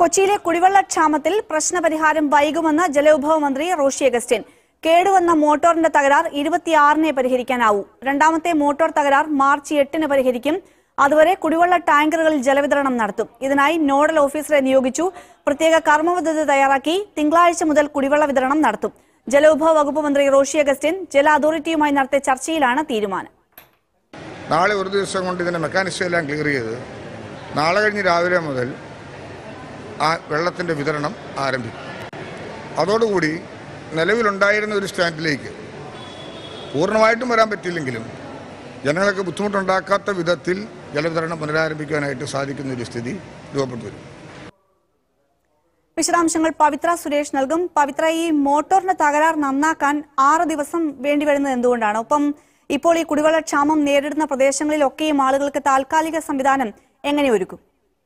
കൊച്ചിയിലെ കുടിവെള്ളക്ഷാമത്തിൽ പ്രശ്നപരിഹാരം വൈകുമെന്ന് ജലവിഭവ മന്ത്രി റോഷി അഗസ്റ്റിൻ. കേടുവന്ന മോട്ടോറിന്റെ തകരാർ 26-നെ പരിഹരിക്കാനാവൂ. രണ്ടാമത്തെ മോട്ടോർ തകരാർ മാർച്ച് 8-ന് പരിഹരിക്കും. അതുവരെ കുടിവെള്ള ടാങ്കറുകളിൽ ജലവിതരണം നടത്തും. ഇതിനായി നോഡൽ ഓഫീസറെ നിയോഗിച്ചു. പ്രത്യേക കർമ്മപദ്ധതി തയ്യാറാക്കി തിങ്കളാഴ്ച മുതൽ കുടിവെള്ള വിതരണം നടത്തും. ജലവിഭവ വകുപ്പ് മന്ത്രി റോഷി അഗസ്റ്റിൻ ജല അതോറിറ്റിയുമായി നടത്തിയ ചർച്ചയിലാണ് തീരുമാനം. നാളെ ഒരു ദിവസം കൊണ്ട് ഇതിന്റെ മെക്കാനിസം എല്ലാം ക്ലിയർ ചെയ്ത് നാളെ കഴിഞ്ഞ് രാവിലെ മുതൽ ആ വെള്ളത്തിൻ്റെ വിതരണം ആരംഭിക്കും. അതോടുകൂടി നിലവിലുണ്ടായിരുന്ന ഒരു സ്റ്റാൻഡിലേക്ക് പൂർണ്ണമായിട്ടും വരാൻ പറ്റില്ലെങ്കിലും ജനങ്ങൾക്ക് ബുദ്ധിമുട്ടുണ്ടാക്കാത്ത വിധത്തിൽ ജലവിതരണം പുനരാരംഭിക്കാനായിട്ട് സാധിക്കുന്ന ഒരു സ്ഥിതി രൂപപ്പെട്ടു വരും. വിശദാംശങ്ങൾ പവിത്ര സുരേഷ് നൽകും. പവിത്ര, ഈ മോട്ടോറിന്റെ തകരാർ നന്നാക്കാൻ 6 ദിവസം വേണ്ടിവരുന്നത് എന്തുകൊണ്ടാണ്? ഒപ്പം ഇപ്പോൾ ഈ കുടിവെള്ളക്ഷാമം നേരിടുന്ന പ്രദേശങ്ങളിലൊക്കെയും ആളുകൾക്ക് താൽക്കാലിക സംവിധാനം എങ്ങനെ ഒരുക്കും?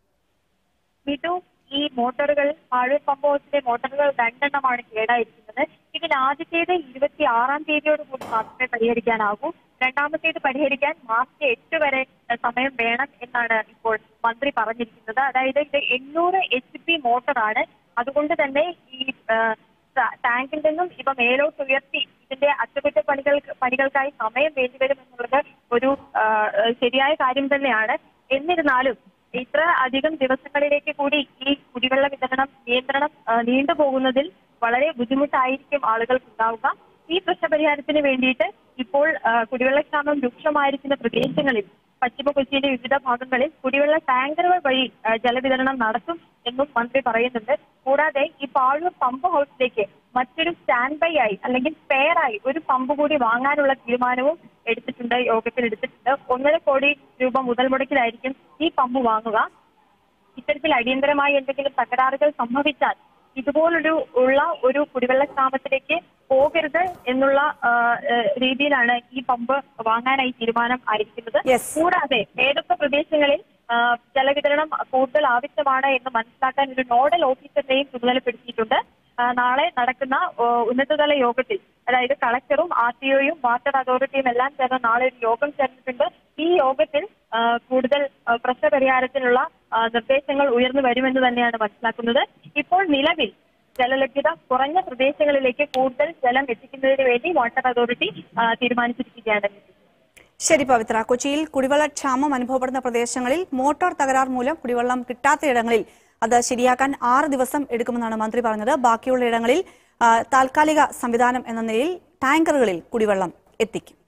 ഈ മോട്ടോറുകൾ പാഴൂർ പമ്പ് ഹൗസിലെ മോട്ടോറുകൾ 2 എണ്ണമാണ് കേടായിരിക്കുന്നത്. ഇതിൽ ആദ്യത്തേത് 26-ാം തീയതിയോടുകൂടി മാത്രമേ പരിഹരിക്കാനാകൂ. രണ്ടാമത്തേത് പരിഹരിക്കാൻ മാർച്ച് 8 വരെ സമയം വേണം എന്നാണ് ഇപ്പോൾ മന്ത്രി പറഞ്ഞിരിക്കുന്നത്. അതായത് ഇത് 800 HP മോട്ടോറാണ്. അതുകൊണ്ട് തന്നെ ഈ ടാങ്കിൽ നിന്നും ഇവ മേലോട്ട് ഉയർത്തി ഇതിന്റെ അറ്റകുറ്റപ്പണികൾക്കായി സമയം വേണ്ടിവരും എന്നുള്ളത് ഒരു ശരിയായ കാര്യം തന്നെയാണ്. എന്നിരുന്നാലും ഇത്ര അധികം ദിവസങ്ങളിലേക്ക് കൂടി ഈ കുടിവെള്ള വിതരണം നിയന്ത്രണം നീണ്ടുപോകുന്നതിൽ വളരെ ബുദ്ധിമുട്ടായിരിക്കും ആളുകൾക്ക് ഉണ്ടാവുക. ഈ പ്രശ്നപരിഹാരത്തിന് വേണ്ടിയിട്ട് ഇപ്പോൾ കുടിവെള്ളക്ഷാമം രൂക്ഷമായിരിക്കുന്ന പ്രദേശങ്ങളിൽ പശ്ചിമ കൊച്ചിയിലെ വിവിധ ഭാഗങ്ങളിൽ കുടിവെള്ള ടാങ്കറുകൾ വഴി ജലവിതരണം നടത്തും എന്നും മന്ത്രി പറയുന്നുണ്ട്. കൂടാതെ ഈ പാഴൂർ പമ്പ് ഹൗസിലേക്ക് മറ്റൊരു സ്റ്റാൻഡ് ബൈ ആയി അല്ലെങ്കിൽ സ്പെയർ ആയി ഒരു പമ്പ് കൂടി വാങ്ങാനുള്ള തീരുമാനവും യോഗത്തിൽ എടുത്തിട്ടുണ്ട്. 1.5 കോടി രൂപ മുതൽ മുടക്കിലായിരിക്കും ഈ പമ്പ് വാങ്ങുക. ഇത്തരത്തിൽ അടിയന്തരമായി എന്തെങ്കിലും തകരാറുകൾ സംഭവിച്ചാൽ ഒരു കുടിവെള്ളക്ഷാമത്തിലേക്ക് പോകരുത് എന്നുള്ള രീതിയിലാണ് ഈ പമ്പ് വാങ്ങാനായി തീരുമാനം ആയിരിക്കുന്നത്. കൂടാതെ ഏതൊക്കെ പ്രദേശങ്ങളിൽ ജലവിതരണം കൂടുതൽ ആവശ്യമാണ് എന്ന് മനസ്സിലാക്കാൻ ഒരു നോഡൽ ഓഫീസറിനെയും ചുമതലപ്പെടുത്തിയിട്ടുണ്ട്. നാളെ നടക്കുന്ന ഉന്നതതല യോഗത്തിൽ, അതായത് കളക്ടറും RTOയും വാട്ടർ അതോറിറ്റിയും എല്ലാം ചേർന്ന് നാളെ ഒരു യോഗം ചേർന്നിട്ടുണ്ട്. ഈ യോഗത്തിൽ കൂടുതൽ പ്രശ്നപരിഹാരത്തിനുള്ള നിർദ്ദേശങ്ങൾ ഉയർന്നു വരുമെന്ന് തന്നെയാണ് മനസ്സിലാക്കുന്നത്. ഇപ്പോൾ നിലവിൽ ജലലഭ്യത കുറഞ്ഞ പ്രദേശങ്ങളിലേക്ക് കൂടുതൽ ജലം എത്തിക്കുന്നതിന് വേണ്ടി വാട്ടർ അതോറിറ്റി തീരുമാനിച്ചിരിക്കുകയാണ്. ശരി പവിത്ര, കൊച്ചിയിൽ കുടിവെള്ളക്ഷാമം അനുഭവപ്പെടുന്ന പ്രദേശങ്ങളിൽ മോട്ടോർ തകരാർ മൂലം കുടിവെള്ളം കിട്ടാത്തയിടങ്ങളിൽ അത് ശരിയാക്കാൻ 6 ദിവസം എടുക്കുമെന്നാണ് മന്ത്രി പറഞ്ഞത്. ബാക്കിയുള്ള ഇടങ്ങളിൽ താൽക്കാലിക സംവിധാനം എന്ന നിലയിൽ ടാങ്കറുകളിൽ കുടിവെള്ളം എത്തിക്കും.